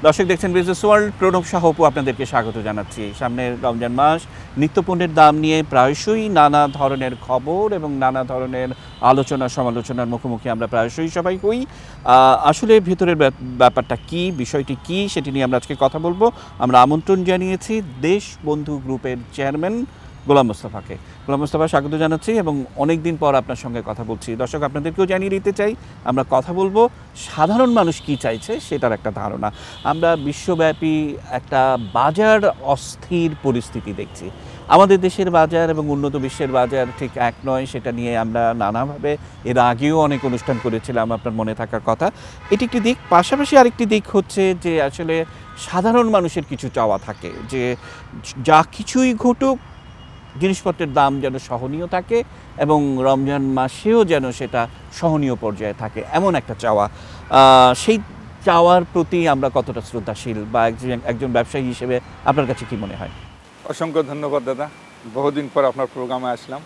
দর্শক দেখছেন business world, Pranab Saha Apu আপনাদেরকে স্বাগত জানাচ্ছি। সামনের রমজান মাস, নিত্যপণ্যের দাম নিয়ে প্রায়শই নানা ধরনের খবর এবং নানা ধরনের আলোচনা সমালোচনার মুখোমুখি আমরা প্রায়শই সবাই হই। আসলে ভেতরের ব্যাপারটা কি, বিষয়টি কি, সেটি নিয়ে আমরা আজকে কথা বলবো। আমরা আমন্ত্রণ জানিয়েছি দেশ বন্ধু গ্রুপের চেয়ারম্যান গোলাম মোস্তাফাকে। গোলাম মোস্তাফা, স্বাগত জানাচ্ছি এবং অনেক দিন পর আপনার সঙ্গে কথা বলছি। দর্শক আপনাদেরকেও জানিয়ে দিতে চাই, আমরা কথা বলবো সাধারণ মানুষ কি চাইছে সেটার একটা ধারণা। আমরা বিশ্বব্যাপী একটা বাজার অস্থির পরিস্থিতি দেখছি। আমাদের দেশের বাজার এবং উন্নত বিশ্বের বাজার ঠিক এক নয়, সেটা নিয়ে আমরা নানাভাবে এর আগেও অনেক অনুষ্ঠান করেছিলাম, আপনার মনে থাকার কথা। এটি একটি দিক। পাশাপাশি আরেকটি দিক হচ্ছে যে আসলে সাধারণ মানুষের কিছু চাওয়া থাকে যে যা কিছুই ঘটুক জিনিসপত্রের দাম যেন সহনীয় থাকে এবং রমজান মাসেও যেন সেটা সহনীয় পর্যায়ে থাকে, এমন একটা চাওয়া। সেই চাওয়ার প্রতি আমরা কতটা শ্রদ্ধাশীল বা একজন ব্যবসায়ী হিসেবে আপনার কাছে কি মনে হয়? অসংখ্য ধন্যবাদ দাদা, বহুদিন পর আপনার প্রোগ্রামে আসলাম।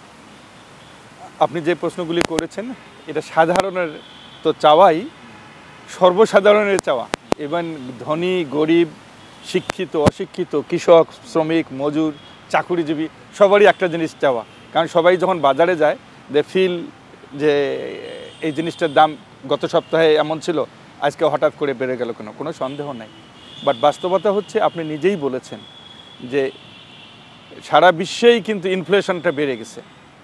আপনি যে প্রশ্নগুলি করেছেন এটা সাধারণের তো চাওয়াই, সর্বসাধারণের চাওয়া। ইভেন ধনী গরিব, শিক্ষিত অশিক্ষিত, কৃষক শ্রমিক মজুর চাকুরিজীবী সবারই একটা জিনিস চাওয়া। কারণ সবাই যখন বাজারে যায় দে ফিল যে এই জিনিসটার দাম গত সপ্তাহে এমন ছিল, আজকে হঠাৎ করে বেড়ে গেল, কোনো সন্দেহ নাই। বাট বাস্তবতা হচ্ছে আপনি নিজেই বলেছেন যে সারা বিশ্বেই কিন্তু ইনফ্লেশনটা বেড়ে গেছে।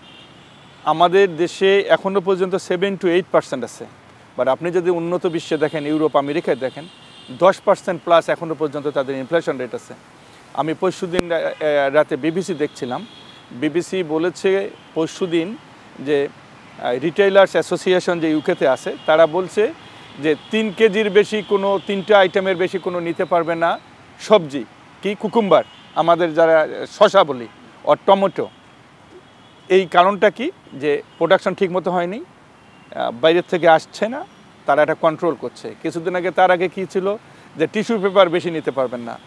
আমাদের দেশে এখনও পর্যন্ত 7 to 8% আছে, বাট আপনি যদি উন্নত বিশ্বে দেখেন, ইউরোপ আমেরিকায় দেখেন, 10% প্লাস এখনও পর্যন্ত তাদের ইনফ্লেশন রেট আছে। আমি পরশুদিন রাতে বিবিসি দেখছিলাম, বিবিসি বলেছে পরশুদিন যে রিটেইলার্স অ্যাসোসিয়েশন যে ইউকেতে আছে তারা বলছে যে 3 কেজির বেশি কোনো 3টা আইটেমের বেশি কোনো নিতে পারবে না সবজি, কি কুকুম্বার আমাদের যারা শসা বলি, আর টমেটো। এই কারণটা কি? যে প্রোডাকশন ঠিকমতো হয়নি, বাইরের থেকে আসছে না, তারা এটা কন্ট্রোল করছে। কিছুদিন আগে তার আগে কী ছিল যে টিস্যু পেপার বেশি নিতে পারবেন না।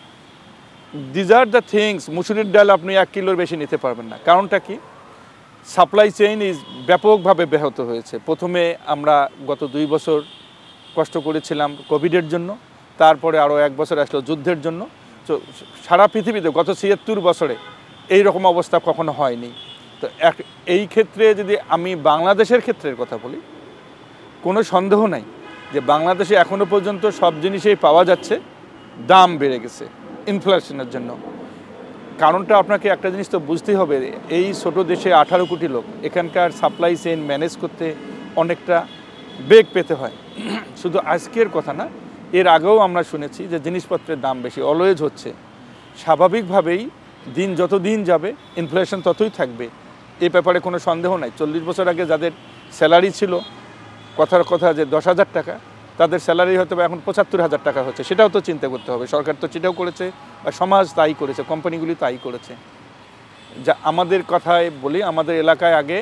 These are the things. মুসুরির ডাল আপনি 1 কিলোর বেশি নিতে পারবেন না। কারণটা কি? সাপ্লাই চেইন ব্যাপকভাবে ব্যাহত হয়েছে। প্রথমে আমরা গত 2 বছর কষ্ট করেছিলাম কোভিডের জন্য, তারপরে আরও 1 বছর আসলো যুদ্ধের জন্য। তো সারা পৃথিবীতে গত 76 বছরে এই রকম অবস্থা কখনো হয়নি। তো এই ক্ষেত্রে যদি আমি বাংলাদেশের ক্ষেত্রের কথা বলি, কোনো সন্দেহ নাই যে বাংলাদেশে এখনও পর্যন্ত সব জিনিসেই পাওয়া যাচ্ছে, দাম বেড়ে গেছে ইনফ্লেশনের জন্য। কারণটা আপনাকে একটা জিনিস তো বুঝতেই হবে, এই ছোটো দেশে 18 কোটি লোক, এখানকার সাপ্লাই চেইন ম্যানেজ করতে অনেকটা বেগ পেতে হয়। শুধু আজকের কথা না, এর আগেও আমরা শুনেছি যে জিনিসপত্রের দাম বেশি অলওয়েজ হচ্ছে। স্বাভাবিকভাবেই দিন যত দিন যাবে ইনফ্লেশন ততই থাকবে, এ ব্যাপারে কোনো সন্দেহ নাই। 40 বছর আগে যাদের স্যালারি ছিল কথার কথা যে 10,000 টাকা, তাদের স্যালারি হয়তো এখন 75,000 টাকা হচ্ছে। সেটাও তো চিন্তা করতে হবে। সরকার তো সেটাও করেছে, বা সমাজ তাই করেছে, কোম্পানিগুলি তাই করেছে। যা আমাদের কথায় বলি, আমাদের এলাকায় আগে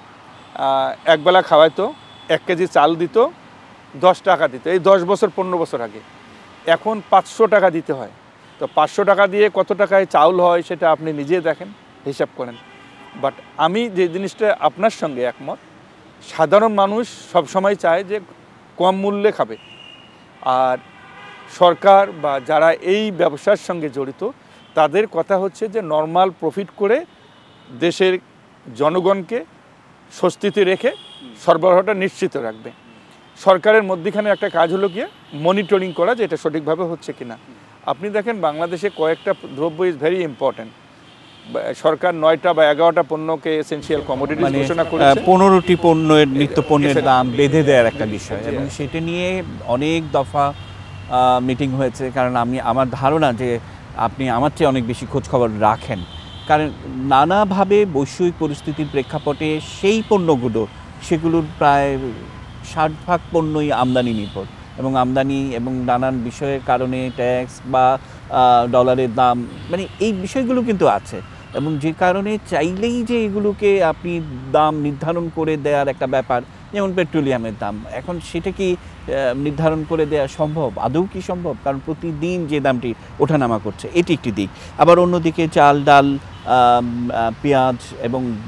একবেলা খাওয়াইতো, 1 কেজি চাল দিত, 10 টাকা দিত, এই 10 বছর 15 বছর আগে। এখন 500 টাকা দিতে হয়। তো 500 টাকা দিয়ে কত টাকায় চাউল হয় সেটা আপনি নিজে দেখেন, হিসাব করেন। বাট আমি যে জিনিসটা আপনার সঙ্গে একমত, সাধারণ মানুষ সবসময় চায় যে কম মূল্যে খাবে। আর সরকার বা যারা এই ব্যবসার সঙ্গে জড়িত তাদের কথা হচ্ছে যে নর্মাল প্রফিট করে দেশের জনগণকে স্বস্তিতে রেখে সরবরাহটা নিশ্চিত রাখবে। সরকারের মধ্যখানে একটা কাজ হলো গিয়ে মনিটরিং করা যে এটা সঠিকভাবে হচ্ছে কিনা। আপনি দেখেন বাংলাদেশে কয়েকটা দ্রব্য ইজ ভেরি ইম্পর্ট্যান্ট। সরকার 9টা বা 11টা পণ্যকে এসেনশিয়াল কমোডিটি ঘোষণা করেছে। 15টি পণ্যের নিত্য পণ্যের দাম বেঁধে দেওয়ার একটা বিষয়, এবং সেটা নিয়ে অনেক দফা মিটিং হয়েছে। কারণ আমার ধারণা যে আপনি আমার চেয়ে অনেক বেশি খোঁজ খবর রাখেন, কারণ নানাভাবে বৈশ্বিক পরিস্থিতির প্রেক্ষাপটে সেই পণ্যগুলো, সেগুলোর প্রায় 60% পণ্যই আমদানি নির্ভর, এবং আমদানি এবং নানান বিষয়ের কারণে ট্যাক্স বা ডলারের দাম, মানে এই বিষয়গুলো কিন্তু আছে। এবং যে কারণে চাইলেই যে এগুলোকে আপনি দাম নির্ধারণ করে দেওয়ার একটা ব্যাপার, যেমন পেট্রোলিয়ামের দাম, এখন সেটা কি নির্ধারণ করে দেওয়া সম্ভব? আদৌ কি সম্ভব? কারণ প্রতিদিন যে দামটি ওঠানামা করছে, এটি একটি দিক। আবার অন্যদিকে চাল ডাল, পেঁয়াজ এবং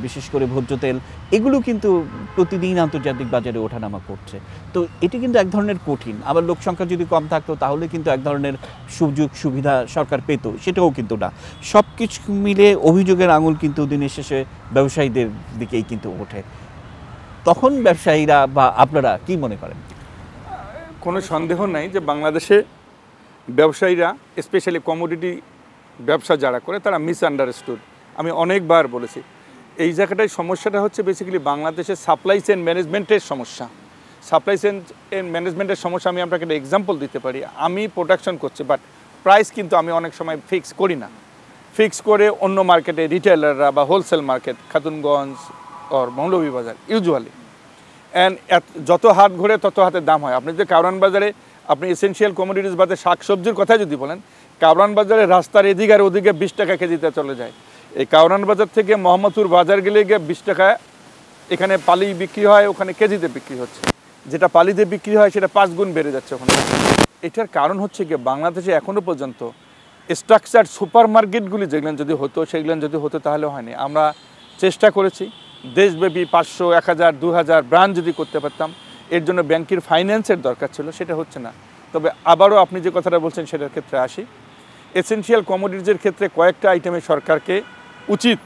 বিশেষ করে ভোজ্য তেল, এগুলো কিন্তু প্রতিদিন আন্তর্জাতিক বাজারে ওঠানামা করছে। তো এটি কিন্তু এক ধরনের কঠিন। আবার লোক সংখ্যা যদি কম থাকতো তাহলে কিন্তু এক ধরনের সুযোগ সুবিধা সরকার পেত, সেটাও কিন্তু না। সব কিছু মিলে অভিযোগের আঙুল কিন্তু দিনের শেষে ব্যবসায়ীদের দিকেই কিন্তু ওঠে। তখন ব্যবসায়ীরা বা আপনারা কি মনে করেন? কোনো সন্দেহ নাই যে বাংলাদেশে ব্যবসায়ীরা, স্পেশালি কমোডিটি ব্যবসা যারা করে, তারা মিসআন্ডারস্টুড। আমি অনেকবার বলেছি এই জায়গাটায় সমস্যাটা হচ্ছে বেসিক্যালি বাংলাদেশের সাপ্লাই চেইন ম্যানেজমেন্টের সমস্যা। সাপ্লাই চেইন ম্যানেজমেন্টের সমস্যা আমি আপনাকে একটা এক্সাম্পল দিতে পারি। আমি প্রোডাকশন করছি, বাট প্রাইস কিন্তু আমি অনেক সময় ফিক্স করি না। ফিক্স করে অন্য মার্কেটে রিটেলাররা বা wholesale market, Khatunganj or Moulvibazar usually, and যত হাত ঘুরে তত হাতের দাম হয়। আপনি যে কারওয়ান বাজারে আপনি এসেনশিয়াল কমোডিটিস বাদে শাকসবজির কথা যদি বলেন, কারওয়ান বাজারে রাস্তার এদিকে আর ওদিকে 20 টাকা কেজিতে চলে যায়। এই কারওয়ান বাজার থেকে মোহাম্মদপুর বাজার গেলে গিয়ে 20 টাকা এখানে পালি বিক্রি হয়, ওখানে কেজিতে বিক্রি হচ্ছে। যেটা পালিতে বিক্রি হয় সেটা 5 গুণ বেড়ে যাচ্ছে ওখানে। এটার কারণ হচ্ছে কি, বাংলাদেশে এখনও পর্যন্ত স্ট্রাকচার সুপার মার্কেটগুলি যেগুলো যদি হতো, সেগুলো যদি হতো তাহলে হয়নি। আমরা চেষ্টা করেছি দেশব্যাপী 500, 1000, 2000 ব্রাঞ্চ যদি করতে পারতাম। এর জন্য ব্যাংকের ফাইন্যান্সের দরকার ছিল, সেটা হচ্ছে না। তবে আবারও আপনি যে কথাটা বলছেন সেটার ক্ষেত্রে আসি। এসেনশিয়াল কমোডিটিজের ক্ষেত্রে কয়েকটা আইটেমে সরকারকে উচিত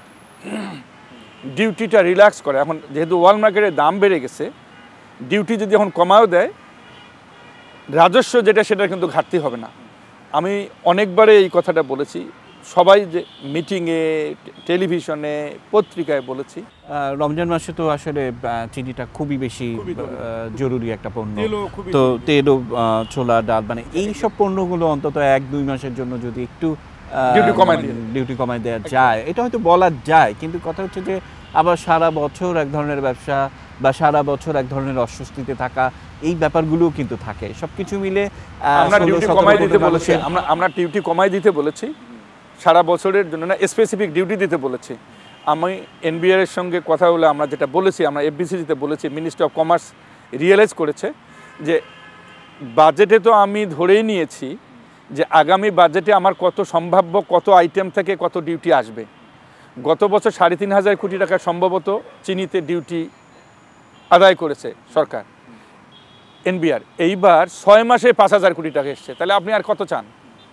ডিউটিটা রিল্যাক্স করে। এখন যেহেতু ওয়ার্ল্ড মার্কেটের দাম বেড়ে গেছে, ডিউটি যদি এখন কমাও দেয়, রাজস্ব যেটা সেটা কিন্তু ঘাটতি হবে না। আমি অনেকবারে এই কথাটা বলেছি, সবাই যে মিটিংয়ে, টেলিভিশনে, পত্রিকায় বলেছি। রমজান মাসে তো আসলে চিনিটা খুবই বেশি জরুরি একটা পণ্য। তো তেল, ছোলা, ডাল, মানে এই সব পণ্যগুলো অন্তত 1-2 মাসের জন্য যদি একটু ডিউটি কমায় দেওয়া যায়, এটা হয়তো বলা যায়। কিন্তু কথা হচ্ছে যে আবার সারা বছর এক ধরনের ব্যবসা বা সারা বছর এক ধরনের অস্বস্তিতে থাকা, এই ব্যাপারগুলো কিন্তু থাকে। সবকিছু মিলে আমরা ডিউটি কমাই দিতে বলেছি, আমরা ডিউটি কমাই দিতে বলেছি সারা বছরের জন্য না, স্পেসিফিক ডিউটি দিতে বলেছি। আমি এনবিআর এর সঙ্গে কথা বলে আমরা যেটা বলেছি, আমরা এফবিসিতে বলেছি, মিনিস্ট্রি অফ কমার্স রিয়েলাইজ করেছে যে বাজেটে তো আমি ধরেই নিয়েছি যে আগামী বাজেটে আমার কত সম্ভাব্য, কত আইটেম থেকে কত ডিউটি আসবে। গত বছর 3,500 কোটি টাকা সম্ভবত চিনিতে ডিউটি আদায় করেছে সরকার, এনবিআর। এইবার 6 মাসে 5,000 কোটি টাকা এসছে। তাহলে আপনি আর কত চান?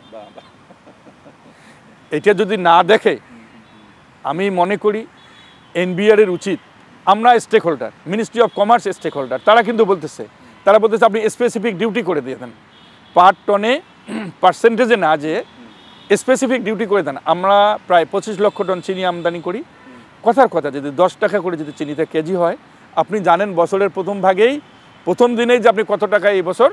এটা যদি না দেখে, আমি মনে করি এনবিআর এর উচিত, আমরা stakeholder, ministry of commerce stakeholder, তারা কিন্তু বলতেছে আপনি স্পেসিফিক ডিউটি করে দিয়ে দেন, পার টনে পার্সেন্টেজে না, যে স্পেসিফিক ডিউটি করে দেন। আমরা প্রায় 25 লক্ষ টন চিনি আমদানি করি। কথার কথা, যদি 10 টাকা করে যদি চিনিতে কেজি হয়, আপনি জানেন বছরের প্রথম দিনেই যে আপনি কত টাকা এই বছর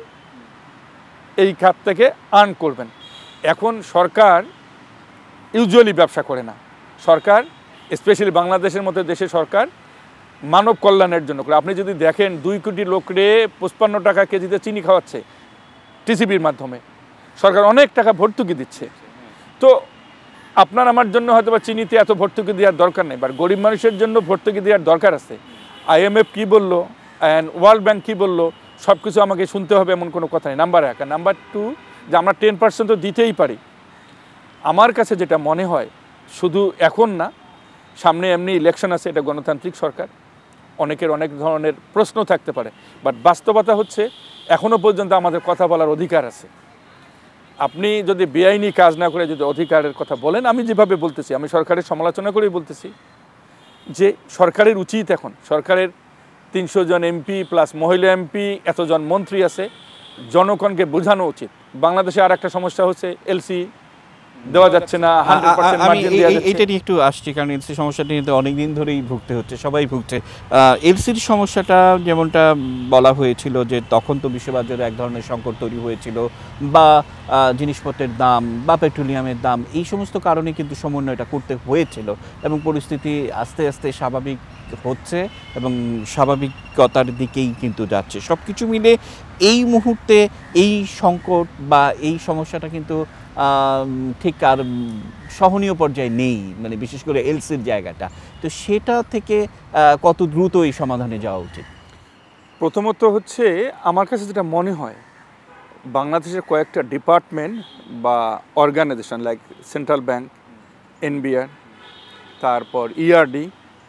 এই খাত থেকে আর্ন করবেন। এখন সরকার ইউজুয়ালি ব্যবসা করে না। সরকার, স্পেশালি বাংলাদেশের মতো দেশে, সরকার মানব কল্যাণের জন্য করে। আপনি যদি দেখেন 2 কোটি লোকরে 55 টাকা কেজিতে চিনি খাওয়াচ্ছে টিসিবির মাধ্যমে, সরকার অনেক টাকা ভর্তুকি দিচ্ছে। তো আপনার আমার জন্য হয়তো বা চিনিতে এত ভর্তুকি দেওয়ার দরকার নেই, বাট গরিব মানুষের জন্য ভর্তুকি দেওয়ার দরকার আছে। IMF কী বললো অ্যান্ড ওয়ার্ল্ড ব্যাংক কী বললো, সব কিছু আমাকে শুনতে হবে এমন কোনো কথা নেই, নাম্বার 1। আর নাম্বার 2, যে আমরা 10% তো দিতেই পারি। আমার কাছে যেটা মনে হয়, শুধু এখন না, সামনে এমনি ইলেকশন আছে, এটা গণতান্ত্রিক সরকার, অনেকের অনেক ধরনের প্রশ্ন থাকতে পারে, বাট বাস্তবতা হচ্ছে এখনও পর্যন্ত আমাদের কথা বলার অধিকার আছে। আপনি যদি বেআইনি কাজ না করে যদি অধিকারের কথা বলেন, আমি যেভাবে বলতেছি, আমি সরকারের সমালোচনা করেই বলতেছি যে সরকারের উচিত, এখন সরকারের 300 জন এমপি প্লাস মহিলা এমপি, এতজন মন্ত্রী আছে, জনগণকে বোঝানো উচিত। বাংলাদেশে আর একটা সমস্যা হচ্ছে এলসি দেওয়া যাচ্ছে না, 100% মার্জিন দেওয়া যাচ্ছে। এইটা নিয়ে একটু আসছি, কারণ এলসি সমস্যাটি কিন্তু অনেকদিন ধরেই ভুগতে হচ্ছে, সবাই ভুগছে। এলসির সমস্যাটা যেমনটা বলা হয়েছিল যে তখন তো বিশ্ববাজারে এক ধরনের সংকট তৈরি হয়েছিল, বা জিনিসপত্রের দাম বা পেট্রোলিয়ামের দাম, এই সমস্ত কারণে কিন্তু সমন্বয়টা করতে হয়েছিল, এবং পরিস্থিতি আস্তে আস্তে স্বাভাবিক হচ্ছে এবং স্বাভাবিকতার দিকেই কিন্তু যাচ্ছে। সব কিছু মিলে এই মুহূর্তে এই সংকট বা এই সমস্যাটা কিন্তু ঠিক আর সহনীয় পর্যায়ে নেই, মানে বিশেষ করে এলসির জায়গাটা। তো সেটা থেকে কত দ্রুত এই সমাধানে যাওয়া উচিত? প্রথমত হচ্ছে, আমার কাছে যেটা মনে হয়, বাংলাদেশের কয়েকটা ডিপার্টমেন্ট বা organisation like central bank, NBR, তারপর ইআরডি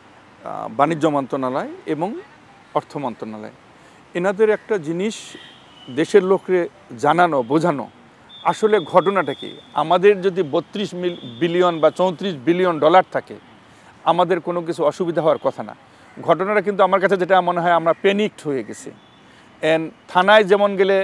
বাণিজ্য মন্ত্রণালয় এবং অর্থ মন্ত্রণালয়। এনাদের একটা জিনিস দেশের লোককে জানানো, বোঝানো আসলে ঘটনাটা কি। আমাদের যদি 32 বিলিয়ন বা 34 বিলিয়ন ডলার থাকে, আমাদের কোনো কিছু অসুবিধা হওয়ার কথা না। ঘটনাটা কিন্তু আমার কাছে যেটা মনে হয়, আমরা প্যানিকড হয়ে গেছি। থানায় যেমন গেলে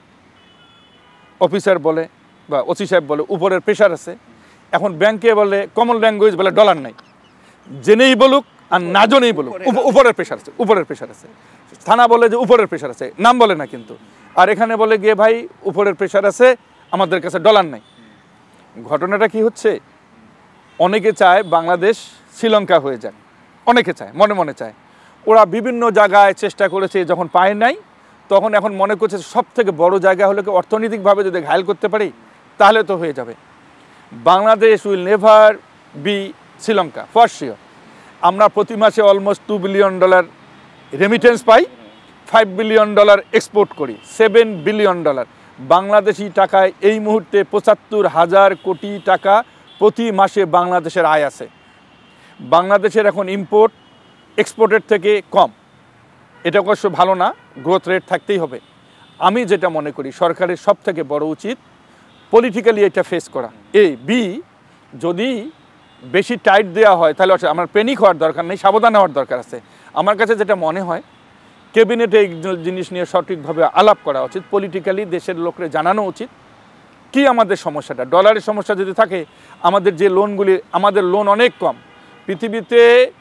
অফিসার বলে বা ওসি সাহেব বলে উপরের প্রেশার আছে, এখন ব্যাংকে বলে কমন ল্যাঙ্গুয়েজ বলে ডলার নাই, জেনেই বলুক আর না জনেই বলুক উপরের প্রেশার আছে, উপরের প্রেশার আছে। থানা বলে যে উপরের প্রেশার আছে, নাম বলে না কিন্তু। আর এখানে বলে গিয়ে ভাই উপরের প্রেশার আছে, আমাদের কাছে ডলার নাই। ঘটনাটা কি হচ্ছে, অনেকে চায় বাংলাদেশ শ্রীলঙ্কা হয়ে যায়, অনেকে চায়, মনে মনে চায়। ওরা বিভিন্ন জায়গায় চেষ্টা করেছে, যখন পায় নাই তখন এখন মনে করছে সব থেকে বড় জায়গা হলো কি অর্থনৈতিকভাবে যদি ঘায়েল করতে পারি তাহলে তো হয়ে যাবে। Bangladesh will never be Sri Lanka for sure. আমরা প্রতি মাসে অলমোস্ট $2 বিলিয়ন রেমিটেন্স পাই, $5 বিলিয়ন এক্সপোর্ট করি, $7 বিলিয়ন। বাংলাদেশি টাকায় এই মুহূর্তে ৭৫,০০০ কোটি টাকা প্রতি মাসে বাংলাদেশের আয় আছে। বাংলাদেশের এখন ইম্পোর্ট এক্সপোর্টের থেকে কম, এটা অবশ্য ভালো না, গ্রোথ রেট থাকতেই হবে। আমি যেটা মনে করি সরকারের সব থেকে বড় উচিত পলিটিক্যালি এটা ফেস করা। বি, যদি বেশি টাইট দেওয়া হয় তাহলে আমার প্যানিক হওয়ার দরকার নেই, সাবধান হওয়ার দরকার আছে। আমার কাছে যেটা মনে হয় ক্যাবিনেটে এই জিনিস নিয়ে সঠিকভাবে আলাপ করা উচিত, পলিটিক্যালি দেশের লোকরে জানানো উচিত কি আমাদের সমস্যাটা। ডলারের সমস্যা যদি থাকে, আমাদের যে লোনগুলি, আমাদের লোন অনেক কম। পৃথিবীতে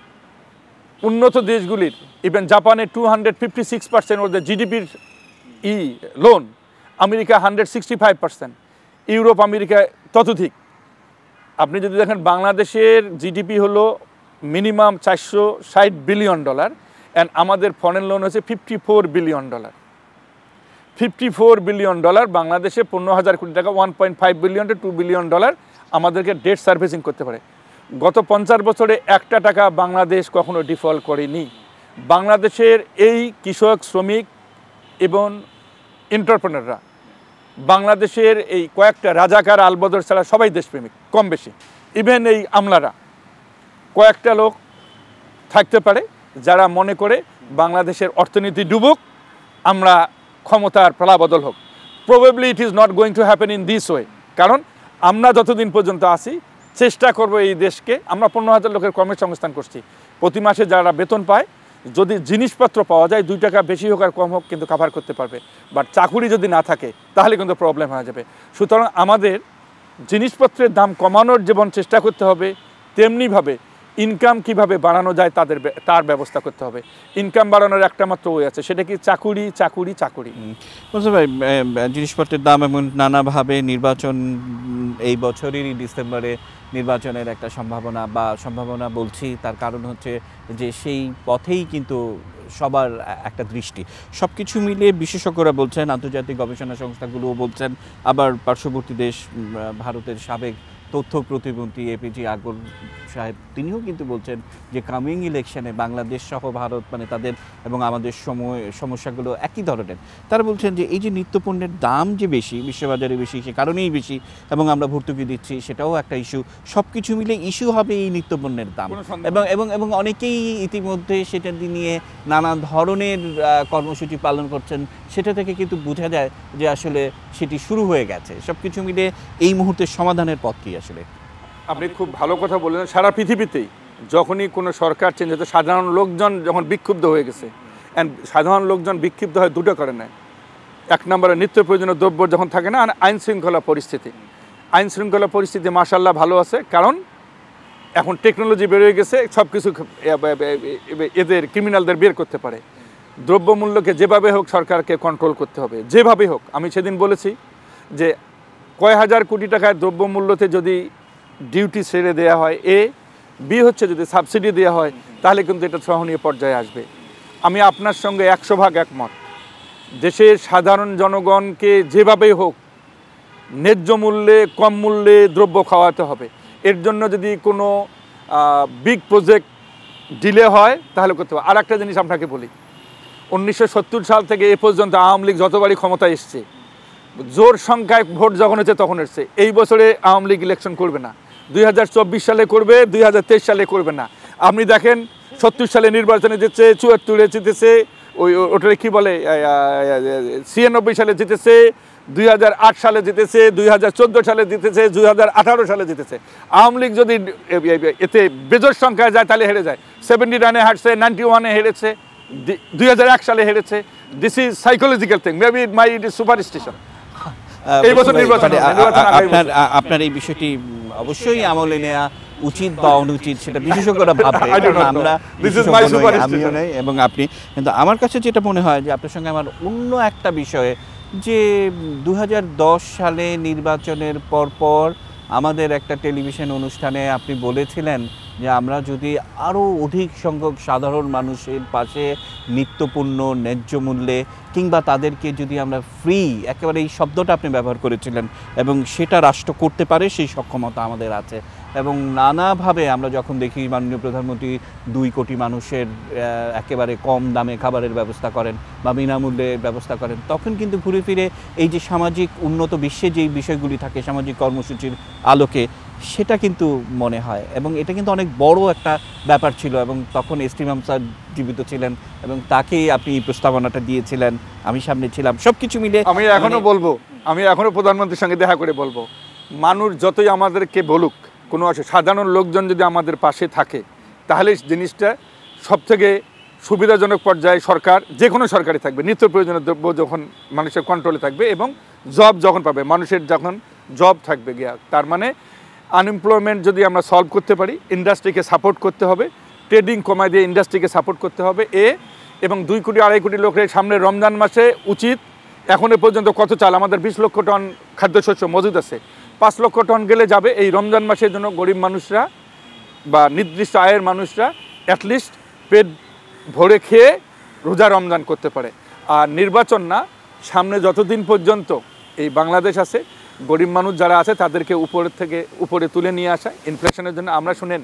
উন্নত দেশগুলির, ইভেন জাপানে 256% ওদের জিডিপির লোন, আমেরিকা 165%, ইউরোপ আমেরিকা ততোধিক। আপনি যদি দেখেন বাংলাদেশের জিডিপি হলো মিনিমাম $460 বিলিয়ন, অ্যান্ড আমাদের ফরেন লোন হচ্ছে $54 বিলিয়ন। $54 বিলিয়ন বাংলাদেশে 15,000 কোটি টাকা, $1.5 বিলিয়ন to $2 বিলিয়ন আমাদেরকে ডেট সার্ভিসিং করতে পারে। গত 50 বছরে একটা টাকা বাংলাদেশ কখনো ডিফল্ট করেনি। বাংলাদেশের এই কৃষক, শ্রমিক এবং এন্টারপ্রেনাররা, বাংলাদেশের এই কয়েকটা রাজাকার আলবদর ছাড়া সবাই দেশপ্রেমিক কম বেশি। ইভেন এই আমলারা কয়েকটা লোক থাকতে পারে যারা মনে করে বাংলাদেশের অর্থনীতি ডুবুক, আমরা ক্ষমতার পালাবদল হোক। Probably it is not going to happen in this way. কারণ আমরা যতদিন পর্যন্ত আসি চেষ্টা করব এই দেশকে, আমরা 15,000 লোকের কর্মসংস্থান করছি, প্রতি মাসে যারা বেতন পায়, যদি জিনিসপত্র পাওয়া যায় 2 টাকা বেশি হোক আর কম হোক কিন্তু কাভার করতে পারবে। বাট চাকুরি যদি না থাকে তাহলে কিন্তু প্রবলেম হয়ে যাবে। সুতরাং আমাদের জিনিসপত্রের দাম কমানোর যেমন চেষ্টা করতে হবে, তেমনিভাবে ইনকাম কিভাবে বাড়ানো যায় তার ব্যবস্থা করতে হবে। ইনকাম বাড়ানোর একটা মাত্র ওয়ে আছে, সেটা কি চাকুরি চাকুরি চাকুরি। বুঝতে ভাই, জিনিসপত্রের দাম এমন নানাভাবে নির্বাচন এই বছরেরই ডিসেম্বরে নির্বাচনের একটা সম্ভাবনা বলছি, তার কারণ হচ্ছে যে সেই পথেই কিন্তু সবার একটা দৃষ্টি। সব কিছু মিলিয়ে বিশেষজ্ঞরা বলছেন, আন্তর্জাতিক গবেষণা সংস্থাগুলোও বলছেন, আবার পার্শ্ববর্তী দেশ ভারতের সাবেক তথ্য প্রতিমন্ত্রী এপিজে আকবর সাহেব তিনিও কিন্তু বলছেন যে কামিং ইলেকশনে বাংলাদেশ সহ ভারত মানে তাদের এবং আমাদের সমস্যাগুলো একই ধরনের। তারা বলছেন যে এই যে নিত্যপণ্যের দাম যে বেশি, বিশ্ববাজারে বেশি, সে কারণেই বেশি, এবং আমরা ভর্তুকি দিচ্ছি সেটাও একটা ইস্যু। সব কিছু মিলে ইস্যু হবে এই নিত্যপণ্যের দাম, এবং অনেকেই ইতিমধ্যে সেটা নিয়ে নানা ধরনের কর্মসূচি পালন করছেন। সেটা থেকে কিন্তু বোঝা যায় যে আসলে সেটি শুরু হয়ে গেছে। সব কিছু মিলে এই মুহূর্তে সমাধানের পথ কি আসলে? আপনি খুব ভালো কথা বললেন। সারা পৃথিবীতেই যখনই কোনো সরকার চেঞ্জ হতো, সাধারণ লোকজন যখন বিক্ষুব্ধ হয়ে গেছে, অ্যান্ড সাধারণ লোকজন বিক্ষুব্ধ হয় দুটো কারণে। এক নম্বরে নিত্য প্রয়োজনীয় দ্রব্য যখন থাকে না, আইন শৃঙ্খলা পরিস্থিতি মাশাআল্লাহ ভালো আছে, কারণ এখন টেকনোলজি বেড়ে গেছে, সব কিছু এদের ক্রিমিনালদের বের করতে পারে। দ্রব্যমূল্যকে যেভাবে হোক সরকারকে কন্ট্রোল করতে হবে, যেভাবে হোক। আমি সেদিন বলেছি যে কয় হাজার কোটি টাকার দ্রব্যমূল্যতে যদি ডিউটি ছেড়ে দেওয়া হয়, বি হচ্ছে যদি সাবসিডি দেওয়া হয়, তাহলে কিন্তু এটা সহনীয় পর্যায়ে আসবে। আমি আপনার সঙ্গে 100% একমত। দেশের সাধারণ জনগণকে যেভাবেই হোক ন্যায্য মূল্যে, কম মূল্যে দ্রব্য খাওয়াতে হবে। এর জন্য যদি কোনো বিগ প্রজেক্ট ডিলে হয় তাহলে করতে হবে। আর একটা জিনিস আপনাকে বলি, 1970 সাল থেকে এ পর্যন্ত আওয়ামী লীগ যতবারই ক্ষমতায় এসছে, জোর সংখ্যায় ভোট যখন হচ্ছে তখন এসছে। এই বছরে আওয়ামী লীগ ইলেকশন করবে না, 2024 সালে করবে, 2023 সালে করবে না। আপনি দেখেন 70 সালে নির্বাচনে জিতেছে, 74-এ জিতেছে, ওটারে কি বলে 96 সালে জিতেছে, 2008 সালে জিতেছে, 2014 সালে জিতেছে, 2018 সালে জিতেছে। আওয়ামী লীগ যদি এতে বেজোর সংখ্যায় যায় তাহলে হেরে যায়। 79-এ হারছে, 91-এ হেরেছে, 2001 সালে হেরেছে। This is psychological thing, maybe it is superstition. এই বছর নির্বাচন আপনার এই বিষয়টি অবশ্যই আমলে নেওয়া উচিত বা অনুচিত সেটা বিশেষজ্ঞরা ভাববে, আমরা আমিও নেই এবং আপনি। কিন্তু আমার কাছে যেটা মনে হয় যে আপনার সঙ্গে আমার অন্য একটা বিষয়ে, যে 2010 সালে নির্বাচনের পরপর আমাদের একটা টেলিভিশন অনুষ্ঠানে আপনি বলেছিলেন যে আমরা যদি আরও অধিক সংখ্যক সাধারণ মানুষের পাশে নিত্যপণ্য ন্যায্য মূল্যে কিংবা তাদেরকে যদি আমরা ফ্রি, একেবারে এই শব্দটা আপনি ব্যবহার করেছিলেন, এবং সেটা রাষ্ট্র করতে পারে সেই সক্ষমতা আমাদের আছে। এবং নানাভাবে আমরা যখন দেখি মাননীয় প্রধানমন্ত্রী 2 কোটি মানুষের একেবারে কম দামে খাবারের ব্যবস্থা করেন বা বিনামূল্যে ব্যবস্থা করেন, তখন কিন্তু ঘুরে ফিরে এই যে সামাজিক উন্নত বিশ্বে যেই বিষয়গুলি থাকে সামাজিক কর্মসূচির আলোকে, সেটা কিন্তু মনে হয়। এবং এটা কিন্তু অনেক বড় একটা ব্যাপার ছিল, এবং তখন এস টি ইমাম স্যার জীবিত ছিলেন এবং তাকেই আপনি এই প্রস্তাবনাটা দিয়েছিলেন, আমি সামনে ছিলাম, সব কিছু মিলে আমি এখনো প্রধানমন্ত্রীর সঙ্গে দেখা করে বলবো, মানুষ যতই আমাদেরকে বলুক, কোনো সাধারণ লোকজন যদি আমাদের পাশে থাকে তাহলে জিনিসটা সবথেকে সুবিধাজনক পর্যায়ে সরকার, যে কোনো সরকারই থাকবে, নিত্য প্রয়োজনীয় দ্রব্য যখন মানুষের কন্ট্রোলে থাকবে এবং জব যখন পাবে, মানুষের যখন জব থাকবে গিয়া, তার মানে আনএমপ্লয়মেন্ট যদি আমরা সলভ করতে পারি, ইন্ডাস্ট্রিকে সাপোর্ট করতে হবে, ট্রেডিং কমায় দিয়ে ইন্ডাস্ট্রিকে সাপোর্ট করতে হবে এবং 2 কোটি 2.5 কোটি লোকের সামনে রমজান মাসে উচিত, এখনো পর্যন্ত কত চাল আমাদের 20 লক্ষ টন খাদ্যশস্য মজুদ আছে, 5 লক্ষ টন গেলে যাবে। এই রমজান মাসের জন্য গরিব মানুষরা বা নির্দিষ্ট আয়ের মানুষরা অ্যাটলিস্ট পেট ভরে খেয়ে রোজা রমজান করতে পারে। আর নির্বাচন না, সামনে যতদিন পর্যন্ত এই বাংলাদেশ আছে, গরিব মানুষ যারা আছে তাদেরকে উপরে তুলে নিয়ে আসা। ইনফ্লেশনের জন্য আমরা শুনেন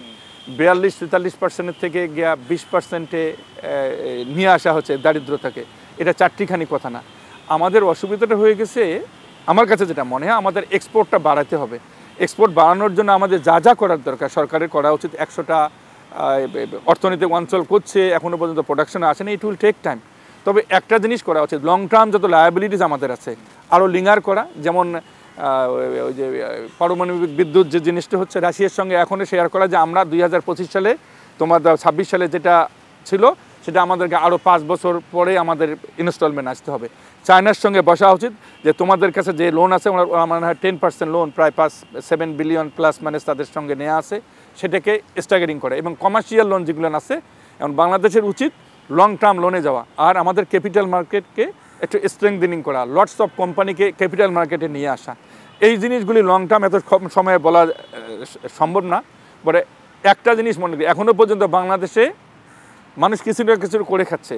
42-43% থেকে গিয়া 20%-এ নিয়ে আসা হচ্ছে দারিদ্রতাকে। এটা চারটিখানি কথা না। আমাদের অসুবিধাটা হয়ে গেছে, আমার কাছে যেটা মনে হয়, আমাদের এক্সপোর্টটা বাড়াতে হবে। এক্সপোর্ট বাড়ানোর জন্য আমাদের যা যা করার দরকার সরকারের করা উচিত। 100টা অর্থনৈতিক অঞ্চল করছে, এখনও পর্যন্ত প্রোডাকশনে আসেনি, ইট উইল টেক টাইম। তবে একটা জিনিস করা উচিত, লং টার্ম যত লায়াবিলিটিস আমাদের আছে আরও লিঙ্গার করা। যেমন ওই যে পারমাণবিক বিদ্যুৎ যে জিনিসটা হচ্ছে রাশিয়ার সঙ্গে এখনও শেয়ার করা, যে আমরা 2025 সালে, তোমার 26 সালে যেটা ছিল সেটা আমাদেরকে আরও 5 বছর পরে আমাদের ইনস্টলমেন্ট আসতে হবে। চায়নার সঙ্গে বসা উচিত যে তোমাদের কাছে যে লোন আছে, আমার 10% লোন, প্রায় 7 বিলিয়ন প্লাস মানে তাদের সঙ্গে নেওয়া আছে, সেটাকে স্ট্যাগারিং করে। এবং কমার্শিয়াল লোন যেগুলো আছে, এবং বাংলাদেশের উচিত লং টার্ম লোনে যাওয়া, আর আমাদের ক্যাপিটাল মার্কেটকে একটু স্ট্রেংথেনিং করা, লটস অফ কোম্পানিকে ক্যাপিটাল মার্কেটে নিয়ে আসা। এই জিনিসগুলি লং টার্ম এত সময়ে বলা সম্ভব না। বলে একটা জিনিস মনে করি, এখনও পর্যন্ত বাংলাদেশে মানুষ কিছু না কিছু করে খাচ্ছে।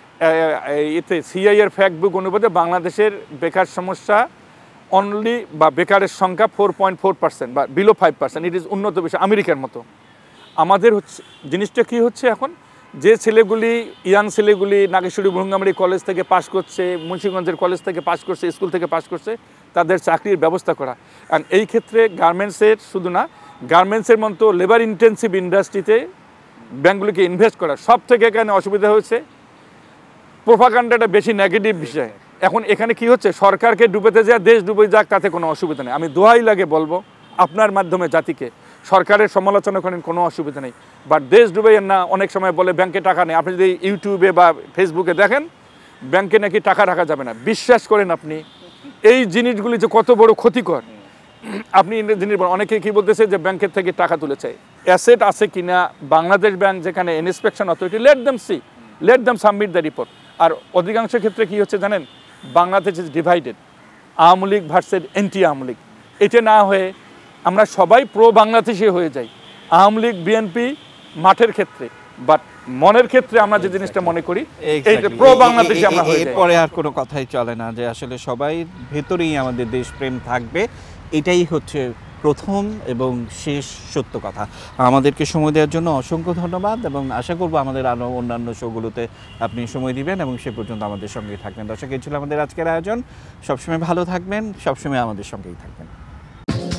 এতে সিআইয়ের ফ্যাক্ট বুক অনুপাতে বাংলাদেশের বেকার সমস্যা অনলি বা বেকারের সংখ্যা 4.4% বা বিলো 5%। ইট ইজ উন্নত বিষয় আমেরিকার মতো। আমাদের হচ্ছে জিনিসটা কী হচ্ছে এখন, যে ছেলেগুলি ইয়াং ছেলেগুলি নাগেশ্বরী ভুঙ্গামারি কলেজ থেকে পাশ করছে, মুন্সিগঞ্জের কলেজ থেকে পাশ করছে, স্কুল থেকে পাশ করছে, তাদের চাকরির ব্যবস্থা করা। কারণ এই ক্ষেত্রে গার্মেন্টসের শুধু না, গার্মেন্টসের মতো লেবার ইন্টেন্সিভ ইন্ডাস্ট্রিতে ব্যাঙ্কগুলিকে ইনভেস্ট করা। সব থেকে এখানে অসুবিধা হয়েছে, প্রোপাগান্ডাটা বেশি নেগেটিভ বিষয়। এখন এখানে কি হচ্ছে, সরকারকে ডুবেতে যায়, দেশ ডুবে যাক, তাতে কোনো অসুবিধা নেই। আমি দোহাই লাগে বলবো আপনার মাধ্যমে জাতিকে, সরকারের সমালোচনা করেন, কোনো অসুবিধা নেই, বাট দেশ ডুবে না। অনেক সময় বলে ব্যাংকে টাকা নেই, আপনি যদি ইউটিউবে বা ফেসবুকে দেখেন ব্যাংকে নাকি টাকা রাখা যাবে না। বিশ্বাস করেন আপনি, এই জিনিসগুলি যে কত বড় ক্ষতিকর। আপনি জিনিস অনেকে কি বলতেছে যে ব্যাংকের থেকে টাকা তুলেছে, অ্যাসেট আছে কিনা বাংলাদেশ ব্যাংক যেখানে inspection authority, let them submit the report. আর অধিকাংশ ক্ষেত্রে কি হচ্ছে জানেন, Bangladesh is divided, Awami League versus anti Awami League. এটা না হয়ে আমরা সবাই প্রো বাংলাদেশি হয়ে যাই, আওয়ামী লীগ বিএনপি মাঠের ক্ষেত্রে, বাট মনের ক্ষেত্রে আমরা যে জিনিসটা মনে করি এই প্রো বাংলাদেশি আমরা হয়ে যাই। এরপরে আর কোনো কথাই চলে না, যে আসলে সবাই ভেতরেই আমাদের দেশপ্রেম থাকবে, এটাই হচ্ছে প্রথম এবং শেষ সত্য কথা। আমাদেরকে সময় দেওয়ার জন্য অসংখ্য ধন্যবাদ, এবং আশা করব আমাদের আরও অন্যান্য শোগুলোতে আপনি সময় দিবেন এবং সে পর্যন্ত আমাদের সঙ্গেই থাকবেন। দর্শক, এই ছিল আমাদের আজকের আয়োজন। সবসময় ভালো থাকবেন, সবসময় আমাদের সঙ্গেই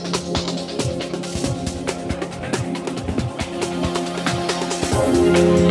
থাকবেন।